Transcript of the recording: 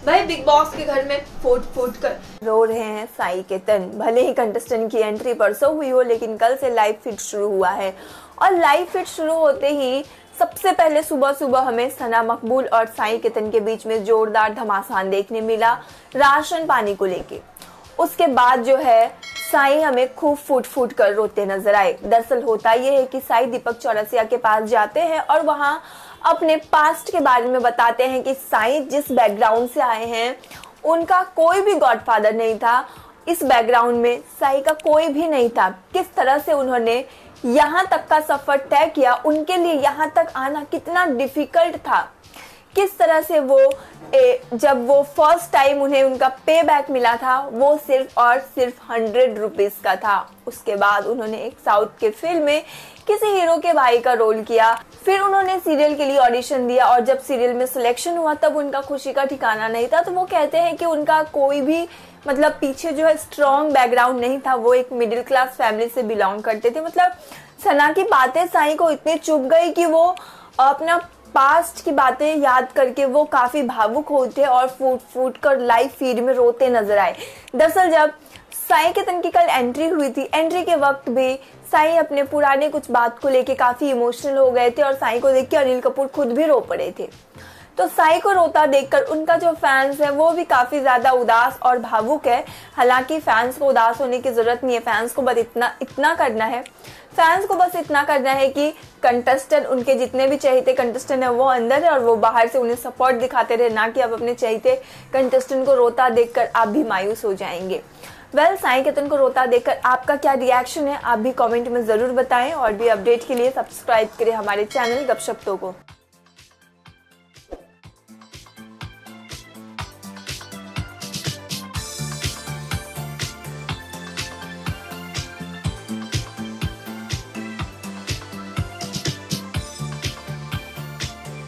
भाई big boss के घर में फूट फूट कर रो रहे हैं साई केतन। भले ही कंटेस्टेंट की एंट्री परसों हुई हो, लेकिन कल से लाइव फीड शुरू हुआ है और लाइव फीड शुरू होते ही सबसे पहले सुबह सुबह हमें सना मकबूल और साई केतन के बीच में जोरदार घमासान देखने मिला राशन पानी को लेके। उसके बाद जो है साई हमें खूब फूट फूट कर रोते नजर आए। दरअसल होता यह है कि साई दीपक चौरसिया के पास जाते हैं और वहां अपने पास्ट के बारे में बताते हैं कि साई जिस बैकग्राउंड से आए हैं उनका कोई भी गॉडफादर नहीं था। इस बैकग्राउंड में साई का कोई भी नहीं था। किस तरह से उन्होंने यहाँ तक का सफर तय किया, उनके लिए यहाँ तक आना कितना डिफिकल्ट था, किस तरह से वो जब वो फर्स्ट टाइम उन्हें उनका पे बैक मिला था वो सिर्फ और सिर्फ 100 रुपीज का था। उसके बाद उन्होंने एक साउथ के फिल्म में किसी हीरो के भाई का रोल किया, फिर उन्होंने सीरियल के लिए ऑडिशन दिया और जब सीरियल में सिलेक्शन हुआ तब उनका खुशी का ठिकाना नहीं था। तो वो कहते हैं कि उनका कोई भी मतलब पीछे जो है स्ट्रॉन्ग बैकग्राउंड नहीं था, वो एक मिडिल क्लास फैमिली से बिलोंग करते थे। मतलब सना की बातें साई को इतनी चुभ गई कि वो अपना पास्ट की बातें याद करके वो काफी भावुक होते और फूट फूट कर लाइव फीड में रोते नजर आए। दरअसल जब साई केतन की कल एंट्री हुई थी, एंट्री के वक्त भी साई अपने पुराने कुछ बात को लेके काफी इमोशनल हो गए थे और साई को देख के अनिल कपूर खुद भी रो पड़े थे। तो साई को रोता देखकर उनका जो फैंस है वो भी काफी ज्यादा उदास और भावुक है। हालांकि फैंस को उदास होने की जरूरत नहीं है, फैंस को बस इतना करना है कि कंटेस्टेंट उनके जितने भी चहेते कंटेस्टेंट है वो अंदर है और वो बाहर से उन्हें सपोर्ट दिखाते रहे, ना कि आप अपने चहेते कंटेस्टेंट को रोता देखकर आप भी मायूस हो जाएंगे। साई केतन को रोता देखकर आपका क्या रिएक्शन है आप भी कमेंट में जरूर बताएं और भी अपडेट के लिए सब्सक्राइब करें हमारे चैनल गपशप तो को।